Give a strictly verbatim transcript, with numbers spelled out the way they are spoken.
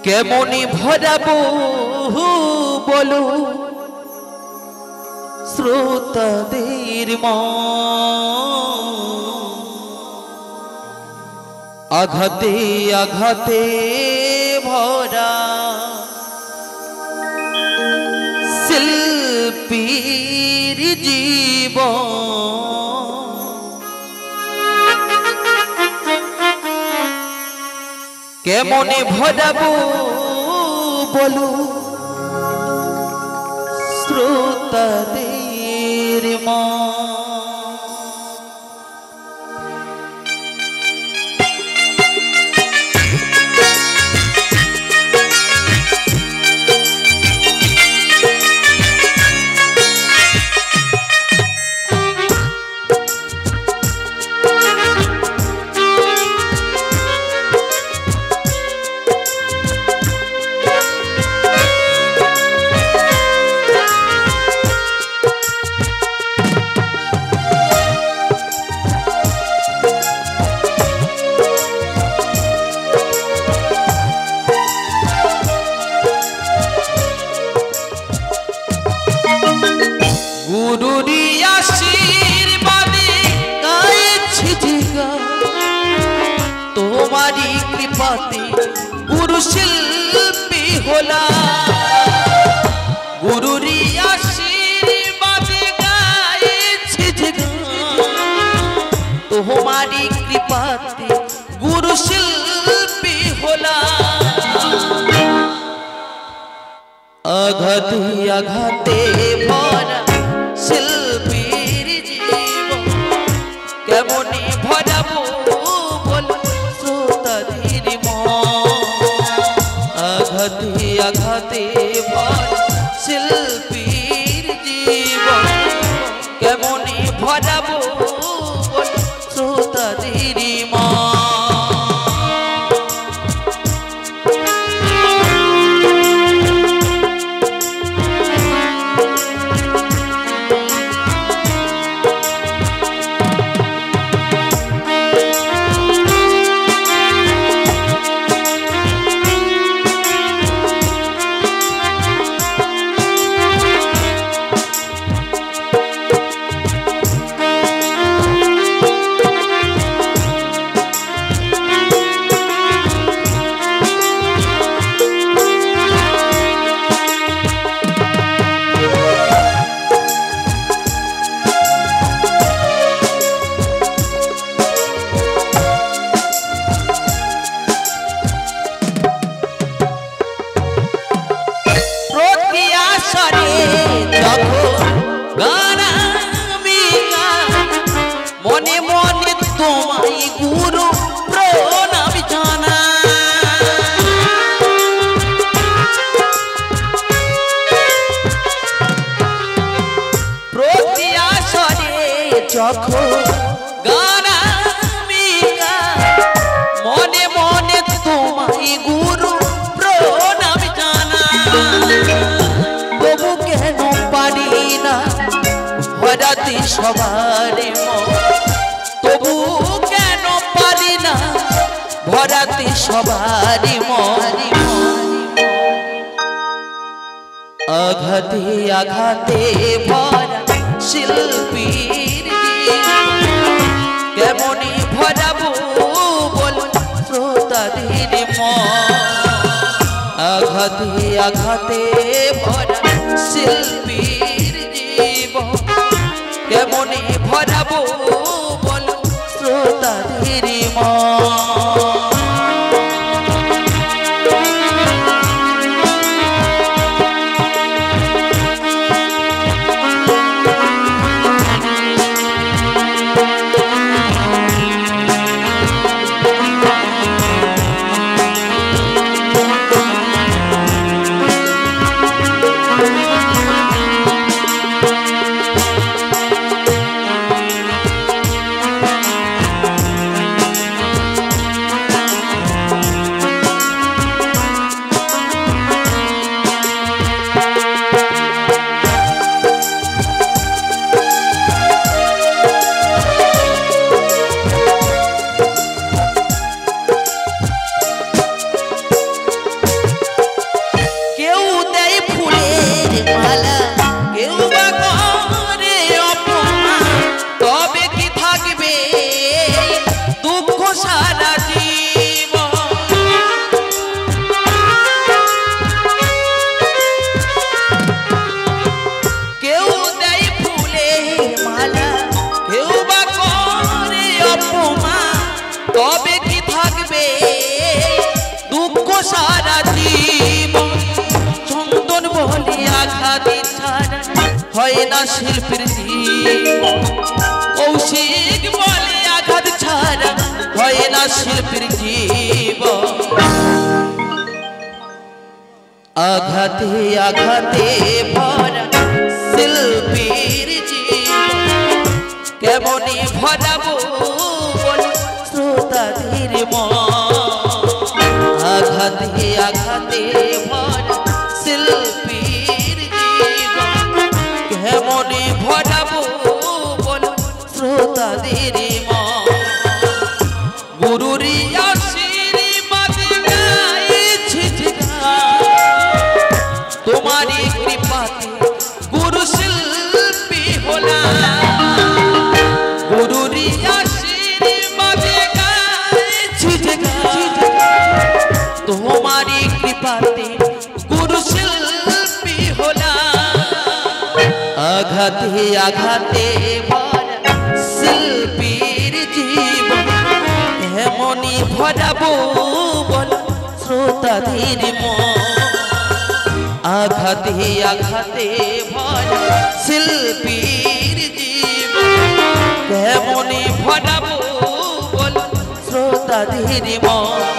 কেমনি ভরাবো বলো শ্রোতাদের মন, আঘাতে আঘাতে ভরা শিল্পীর জীবন। কেমনে ভরাবো বলো শ্রোতাদের মন। গুরুরি আশীর্বাদে গাইছি জিগা, তোমারি কৃপাতে গুরু শিল্পী হলা। গুরুরি আশীর্বাদে গাইছি জিগা, তোমারি কৃপাতে গুরু শিল্পী হলা। আঘাতে আঘাতে ভরা শিল্পীর জীবন, কেমনি ভরাবো বলো শ্রোতাদের মন। আঘাতে আঘাতে ভরা শিল্পীর জীবন, কেমনি ভরাবো বলো শ্রোতাদের মন। মনে মনে তোমায় গুরু প্রণাম জানা, প্রতি আসরে যখন গান আমি গাই, মনে মনে তোমায় গুরু প্রণাম জানা। তবু কেন পারি না ভরাতে সবার মন, তবু কেন পারি না ভরাতে সবার মন। আঘাতে আঘাতে ভরা শিল্পীর জীবন, কেমনি ভরাবো বলো শ্রোতাদের মন। আঘাতে আঘাতে ভরা শিল্পীর জীবন, কেমনি ভরাবো বলো শ্রোতাদের মন। না শিল্পীর জীবন। কৌশিক বলে আঘাত ছাড়া হয় না শিল্পীর জীবন। আঘাতে আঘাতে ভরা শিল্পীর জীবন, কেমনি ভরাবো বল শ্রোতাদের মন। আঘাতে আঘাতে ভরা শিল্পীর জীবন, কেমনি ভরাবো বল শ্রোতাদের মন। গুরুরি আশীর্বাদ গাইছি তোমারি কৃপাতে গুরু শিল্পী হলাম। গুরুরি আশীর্বাদ গাইছি তোমারি কৃপাতে গুরু শিল্পী হলাম। আঘাতে আঘাতে ভরা শিল্পীর জীবন, এমনি ভরাবো বল শ্রোতাদের মন। আঘাতে আঘাতে ভরা শিল্পীর জীবন, কেমনি ভরাবো বল শ্রোতাদের মন।